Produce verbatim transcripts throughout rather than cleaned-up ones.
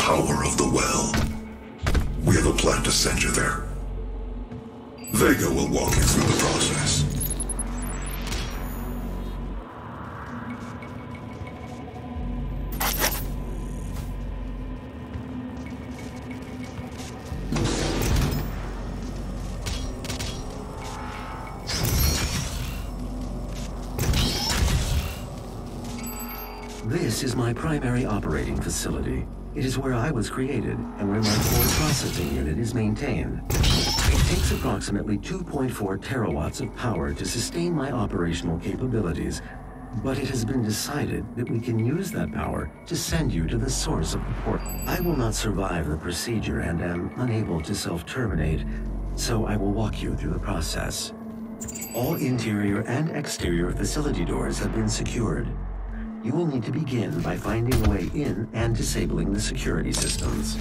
power of the well. We have a plan to send you there. VEGA will walk you through the process. This is my primary operating facility. It is where I was created and where my core processing unit is maintained. It takes approximately two point four terawatts of power to sustain my operational capabilities, but it has been decided that we can use that power to send you to the source of the port. I will not survive the procedure and am unable to self-terminate, so I will walk you through the process. All interior and exterior facility doors have been secured. You will need to begin by finding a way in and disabling the security systems.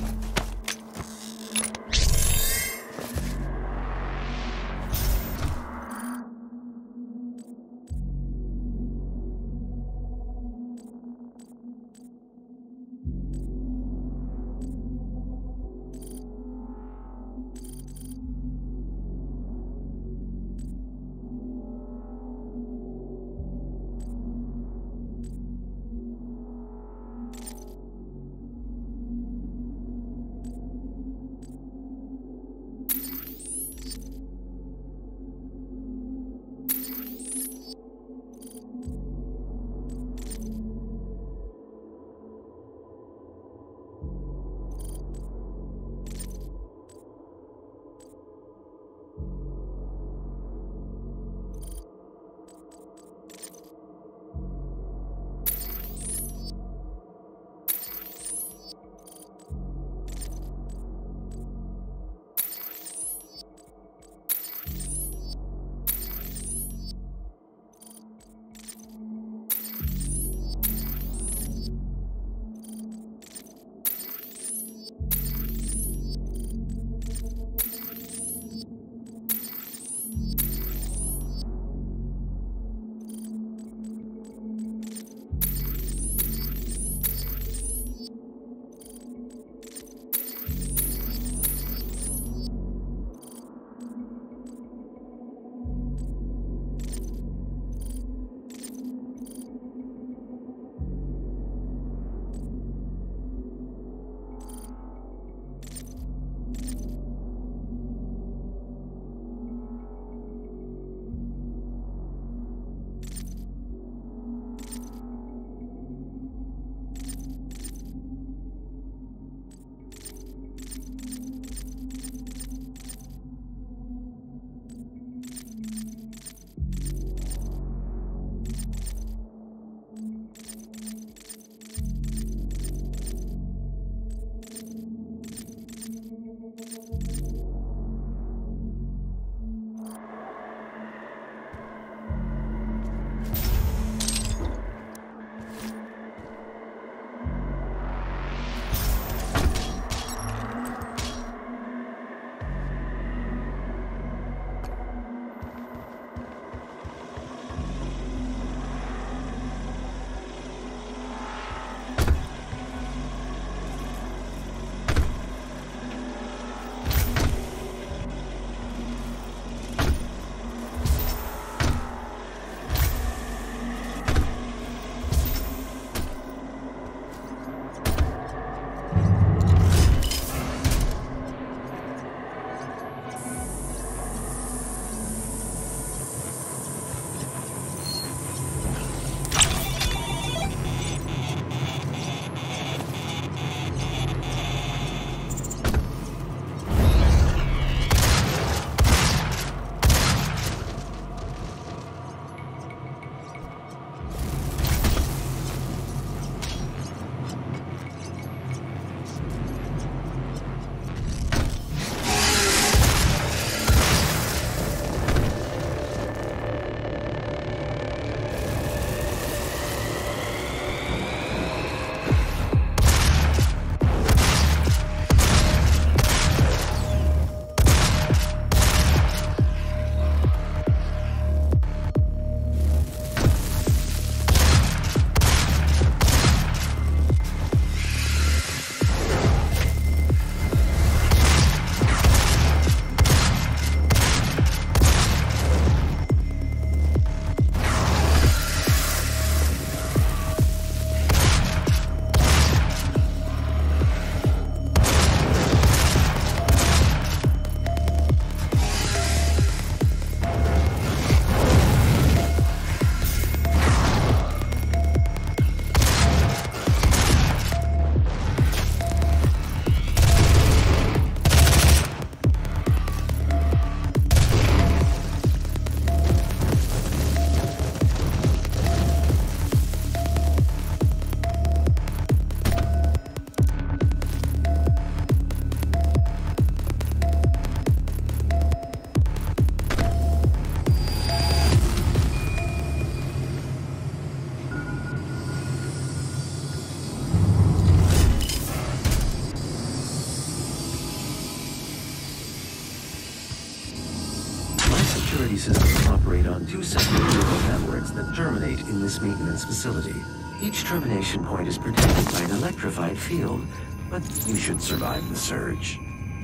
security systems operate on two separate neural networks that terminate in this maintenance facility. Each termination point is protected by an electrified field, but you should survive the surge.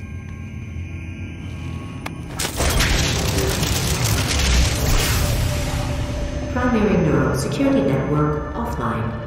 Primary neural security network offline.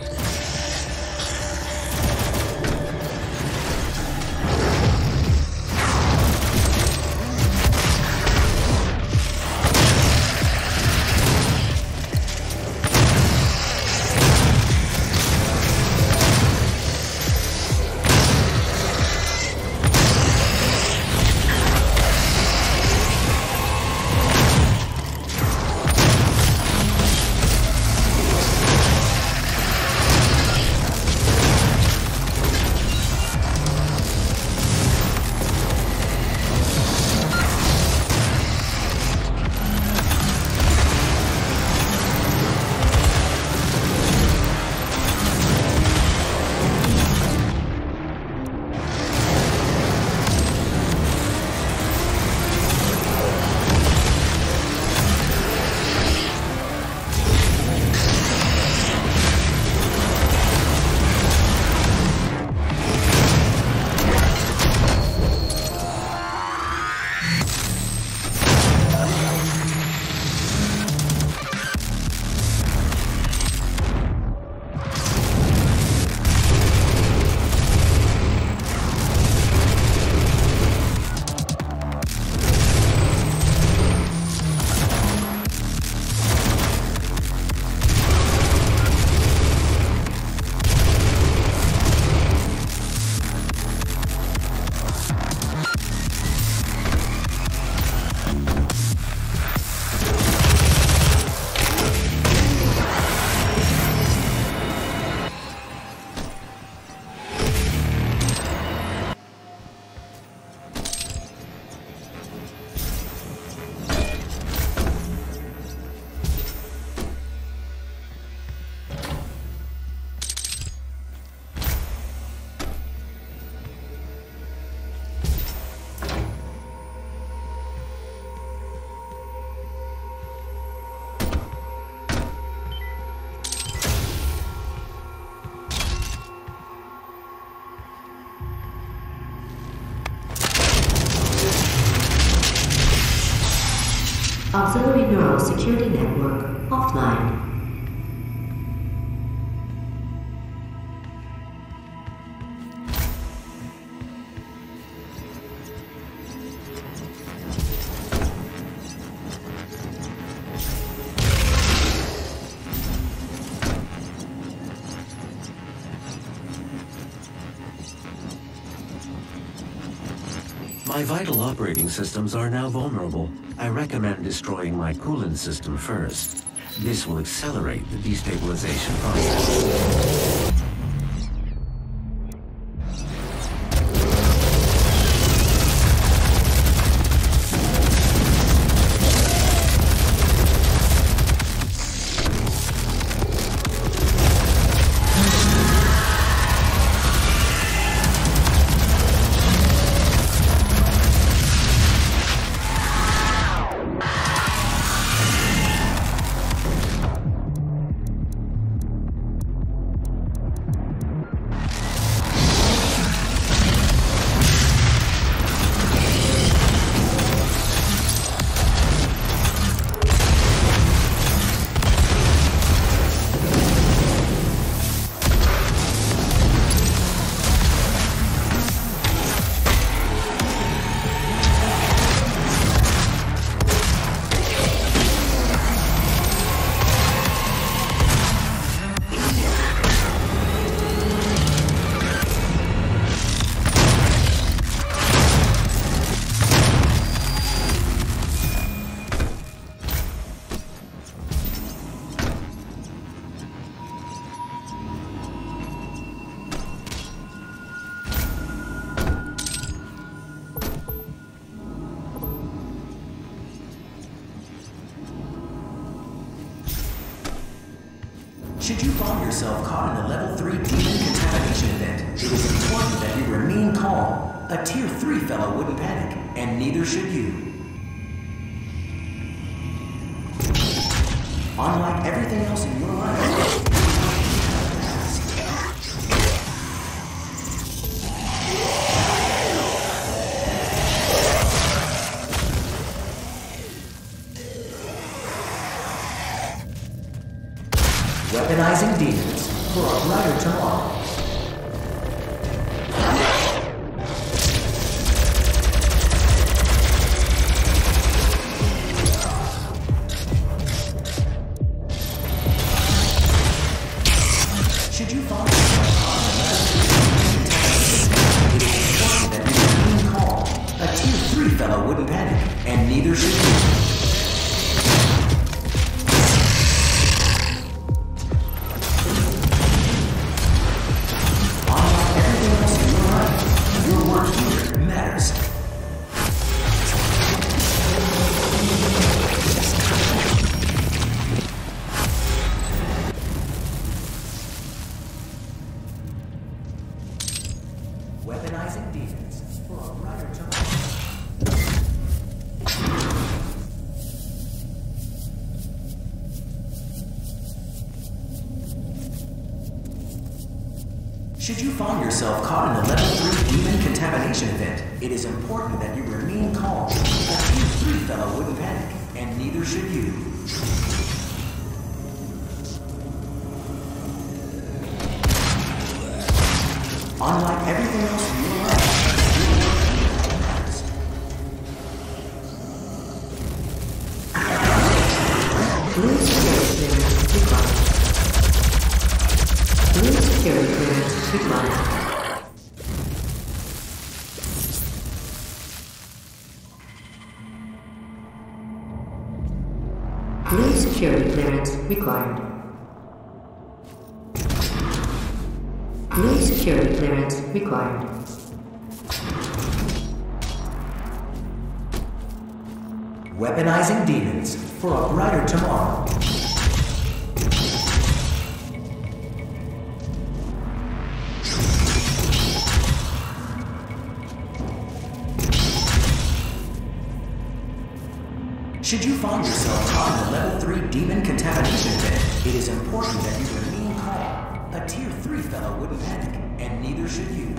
Auxiliary neural security network offline. My vital operating systems are now vulnerable. I recommend destroying my coolant system first. This will accelerate the destabilization process. Should you find yourself caught in a level three demon contamination event, it is important that you remain calm. A tier three fellow wouldn't panic, and neither should you. Unlike everything else in your life, weaponizing demons for a brighter tomorrow. Should you find yourself on it is important that you remain calm. A tier three fellow wouldn't panic, and neither should you. Weaponizing demons for a brighter tomorrow. Should you find yourself caught in a level three demon contamination event, it is important that you remain calm. A tier three fellow wouldn't panic, and neither should you. Unlike everything else in your life, Blue security clearance required. Blue security clearance required. Blue security clearance required. Blue security clearance required. Weaponizing demons for a brighter tomorrow. Should you find yourself caught in a level three demon contamination event, it is important that you remain calm. A tier three fellow wouldn't panic, and neither should you.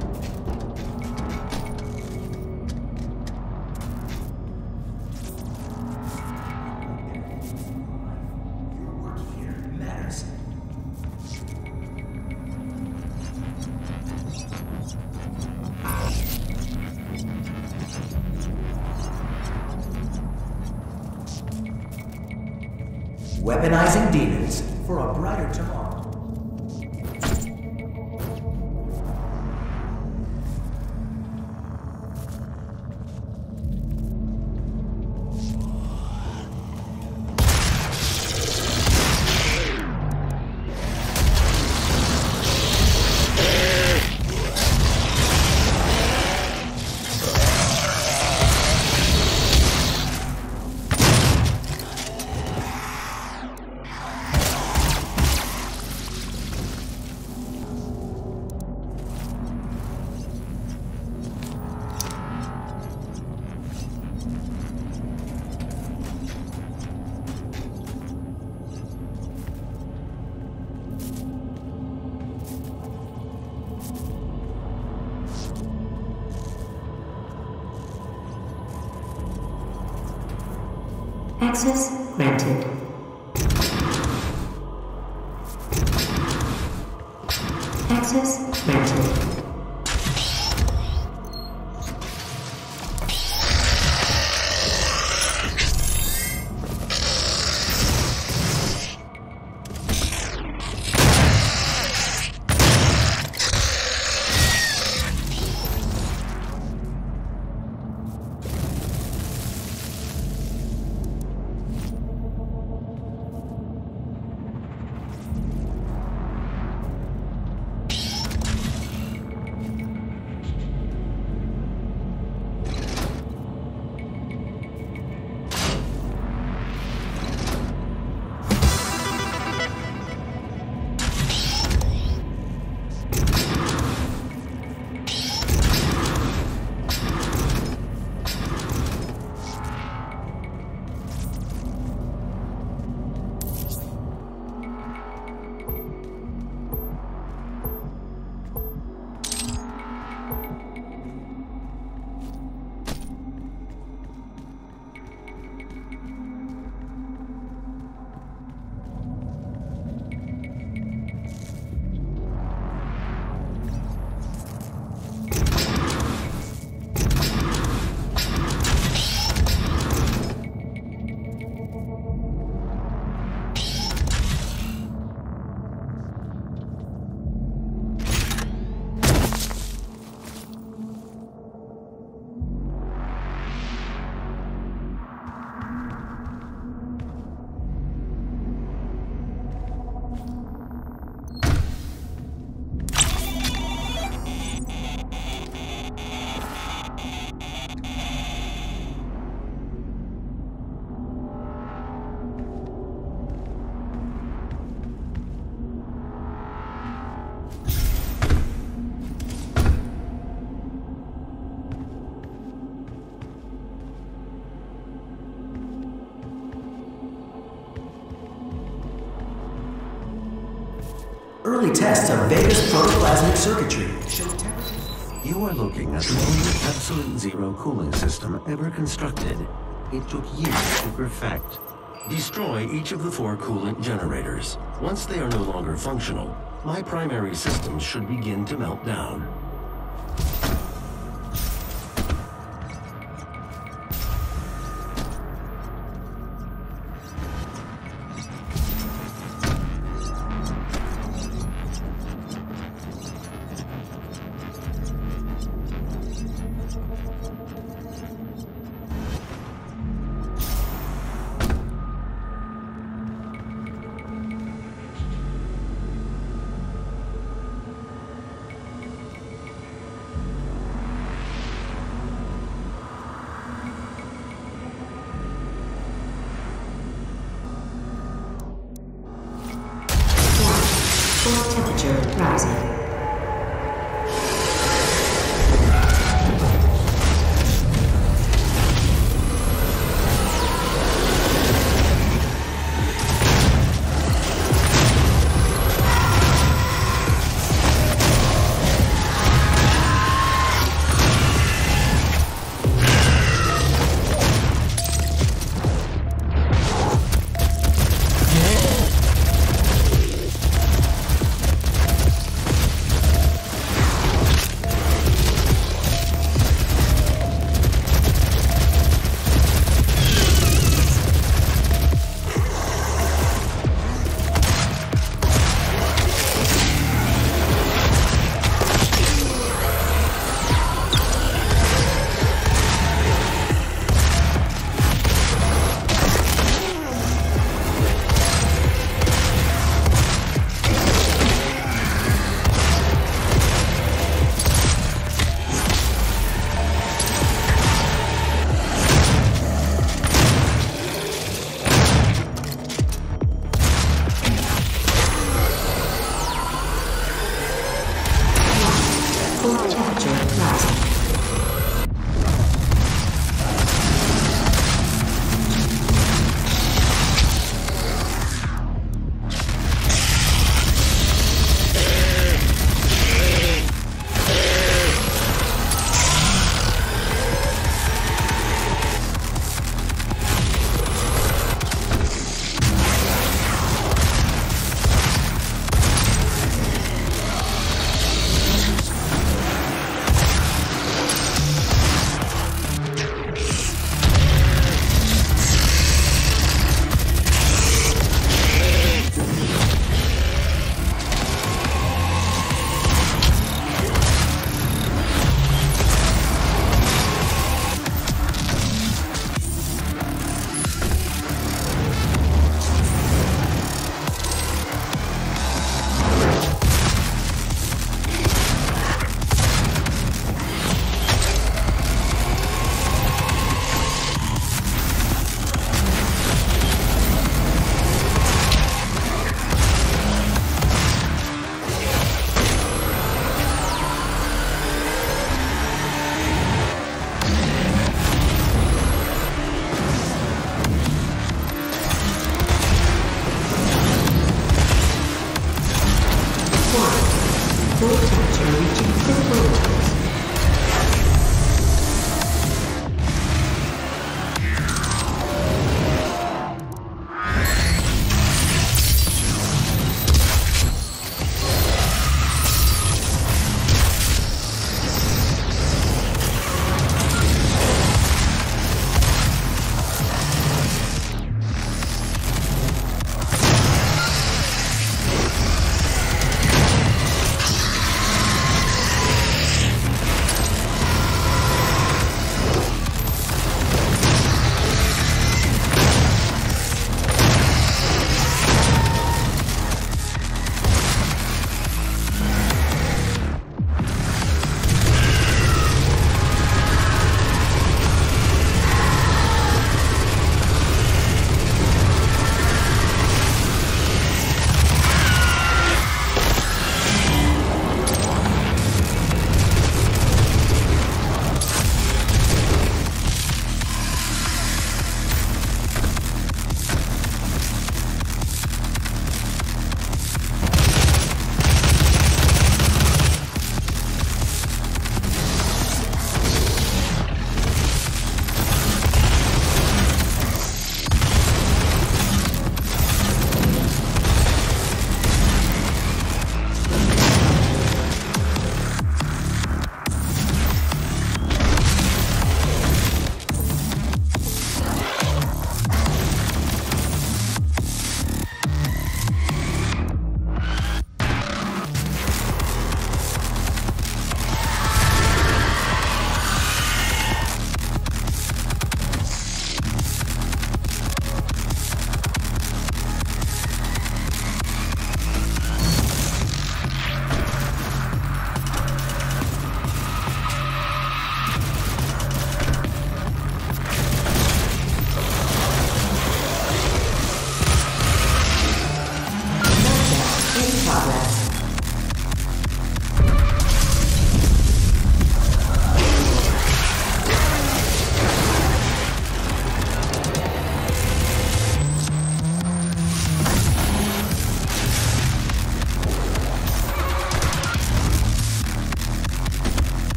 Your work here matters. Weaponizing demons for a brighter tomorrow. Access granted. Access granted. Early tests of VEGA's protoplasmic circuitry show temperature. You are looking at the only absolute zero cooling system ever constructed. It took years to perfect. Destroy each of the four coolant generators. Once they are no longer functional, my primary systems should begin to melt down. Core temperature rising.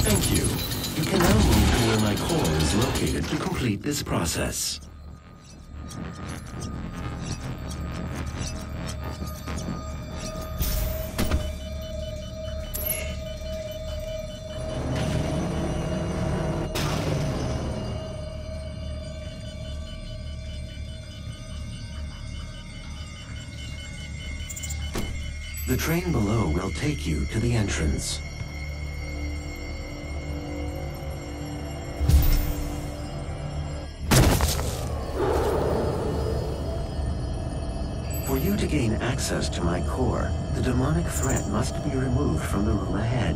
Thank you. You can now move to where my core is located to complete this process. The train below will take you to the entrance. For you to gain access to my core, the demonic threat must be removed from the room ahead.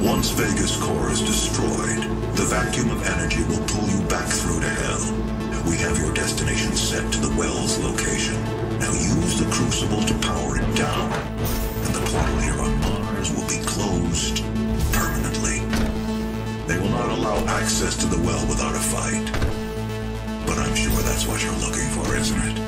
Once Vega's core is destroyed, the vacuum of energy will pull you back through to hell. We have your destination set to the well's location. Now use the crucible to power it down, and the portal here on Mars will be closed permanently. They will not allow access to the well without a fight. But I'm sure that's what you're looking for, isn't it?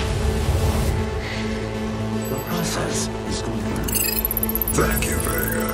Process is complete. Thank you, Vega.